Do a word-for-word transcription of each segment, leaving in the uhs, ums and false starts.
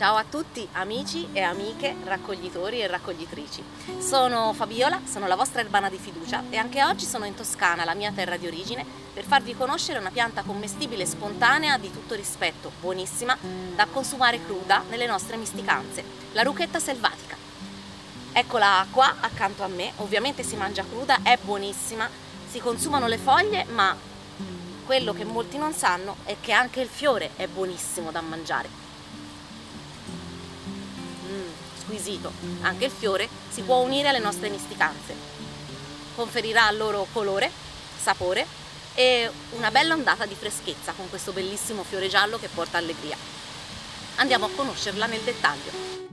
Ciao a tutti amici e amiche, raccoglitori e raccoglitrici. Sono Fabiola, sono la vostra erbana di fiducia e anche oggi sono in Toscana, la mia terra di origine, per farvi conoscere una pianta commestibile spontanea di tutto rispetto, buonissima, da consumare cruda nelle nostre misticanze, la ruchetta selvatica. Eccola qua accanto a me, ovviamente si mangia cruda, è buonissima, si consumano le foglie, ma quello che molti non sanno è che anche il fiore è buonissimo da mangiare. Squisito, anche il fiore si può unire alle nostre misticanze, conferirà loro colore, sapore e una bella ondata di freschezza con questo bellissimo fiore giallo che porta allegria. Andiamo a conoscerla nel dettaglio.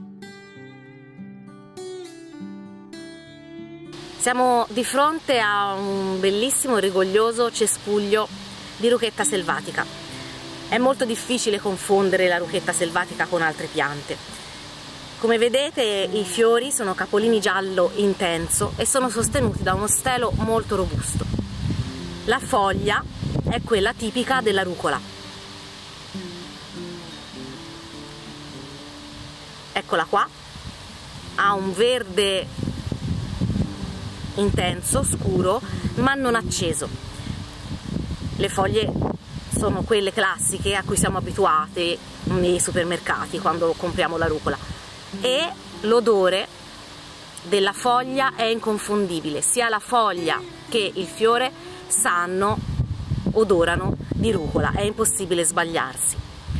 Siamo di fronte a un bellissimo e rigoglioso cespuglio di ruchetta selvatica. È molto difficile confondere la ruchetta selvatica con altre piante. Come vedete i fiori sono capolini giallo intenso e sono sostenuti da uno stelo molto robusto. La foglia è quella tipica della rucola. Eccola qua, ha un verde intenso, scuro, ma non acceso. Le foglie sono quelle classiche a cui siamo abituati nei supermercati quando compriamo la rucola. E l'odore della foglia è inconfondibile, sia la foglia che il fiore sanno, odorano di rucola, è impossibile sbagliarsi.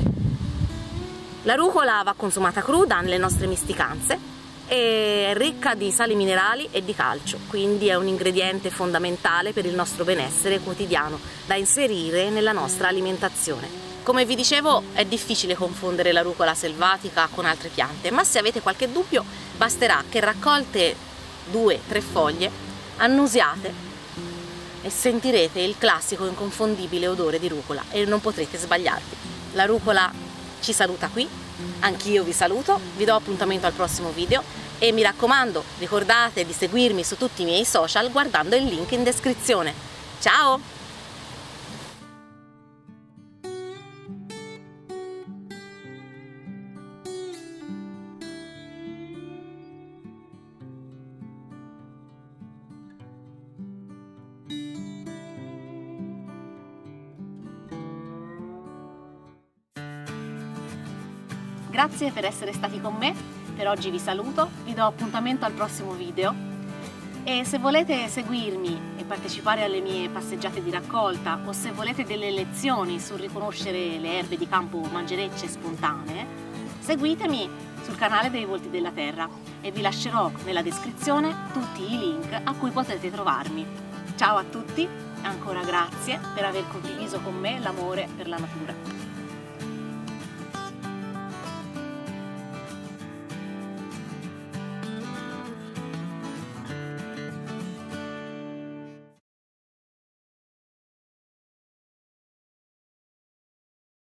La rucola va consumata cruda nelle nostre misticanze, è ricca di sali minerali e di calcio, quindi è un ingrediente fondamentale per il nostro benessere quotidiano da inserire nella nostra alimentazione. Come vi dicevo, è difficile confondere la rucola selvatica con altre piante, ma se avete qualche dubbio basterà che raccolte due o tre foglie, annusiate e sentirete il classico inconfondibile odore di rucola e non potrete sbagliarvi. La rucola ci saluta qui, anch'io vi saluto, vi do appuntamento al prossimo video e mi raccomando, ricordate di seguirmi su tutti i miei social guardando il link in descrizione. Ciao! Grazie per essere stati con me, per oggi vi saluto, vi do appuntamento al prossimo video e se volete seguirmi e partecipare alle mie passeggiate di raccolta o se volete delle lezioni sul riconoscere le erbe di campo mangerecce spontanee, seguitemi sul canale dei Volti della Terra e vi lascerò nella descrizione tutti i link a cui potete trovarmi. Ciao a tutti e ancora grazie per aver condiviso con me l'amore per la natura.